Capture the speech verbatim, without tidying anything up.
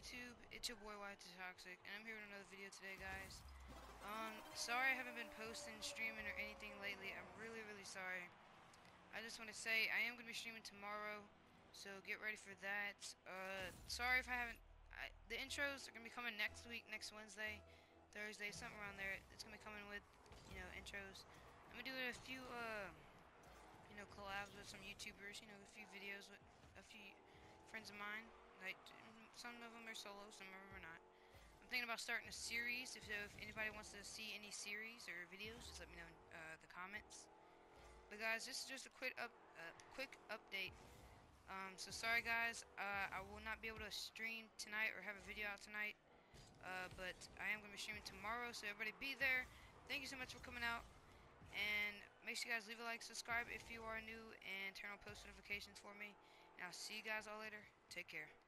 YouTube? It's your boy Y two Toxic, and I'm here with another video today, guys. Um, sorry I haven't been posting, streaming, or anything lately. I'm really, really sorry. I just want to say I am going to be streaming tomorrow, so get ready for that. Uh, sorry if I haven't... I, the intros are going to be coming next week, next Wednesday, Thursday, something around there. It's going to be coming with, you know, intros. I'm going to do a few, uh, you know, collabs with some YouTubers, you know, a few videos with a few friends of mine. Like, some of them are solo, some of them are not. I'm thinking about starting a series. If, if anybody wants to see any series or videos, just let me know in uh, the comments. But guys, this is just a quick up, uh, quick update. Um, so sorry guys, uh, I will not be able to stream tonight or have a video out tonight. Uh, but I am going to be streaming tomorrow, so everybody be there. Thank you so much for coming out. And make sure you guys leave a like, subscribe if you are new, and turn on post notifications for me. And I'll see you guys all later. Take care.